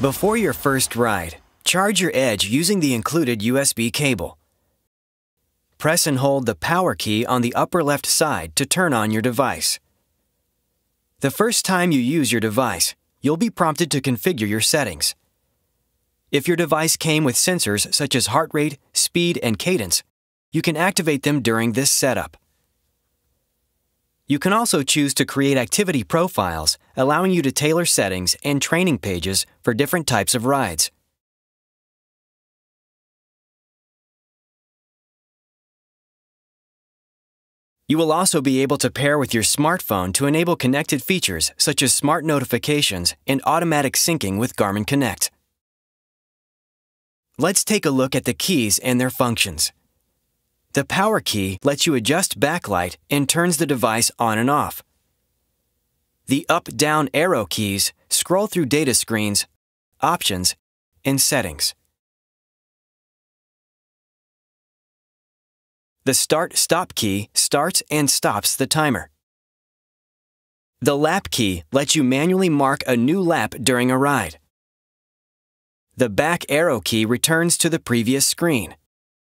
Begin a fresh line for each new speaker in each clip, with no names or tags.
Before your first ride, charge your Edge using the included USB cable. Press and hold the power key on the upper left side to turn on your device. The first time you use your device, you'll be prompted to configure your settings. If your device came with sensors such as heart rate, speed, and cadence, you can activate them during this setup. You can also choose to create activity profiles, allowing you to tailor settings and training pages for different types of rides. You will also be able to pair with your smartphone to enable connected features such as smart notifications and automatic syncing with Garmin Connect. Let's take a look at the keys and their functions. The power key lets you adjust backlight and turns the device on and off. The up-down arrow keys scroll through data screens, options, and settings. The start-stop key starts and stops the timer. The lap key lets you manually mark a new lap during a ride. The back arrow key returns to the previous screen.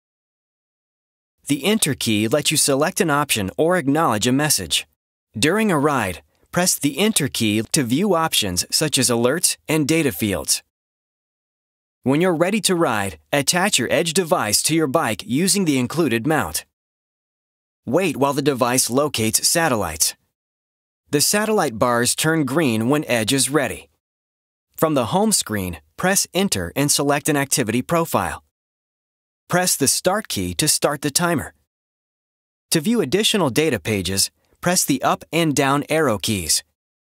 The Enter key lets you select an option or acknowledge a message. During a ride, press the Enter key to view options such as alerts and data fields. When you're ready to ride, attach your Edge device to your bike using the included mount. Wait while the device locates satellites. The satellite bars turn green when Edge is ready. From the home screen, press Enter and select an activity profile. Press the Start key to start the timer. To view additional data pages, press the up and down arrow keys.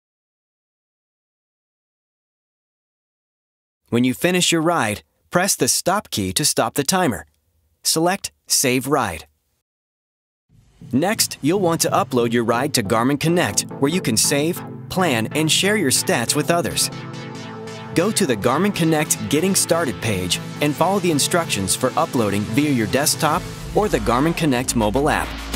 When you finish your ride, press the Stop key to stop the timer. Select Save Ride. Next, you'll want to upload your ride to Garmin Connect, where you can save, plan, and share your stats with others. Go to the Garmin Connect Getting Started page and follow the instructions for uploading via your desktop or the Garmin Connect mobile app.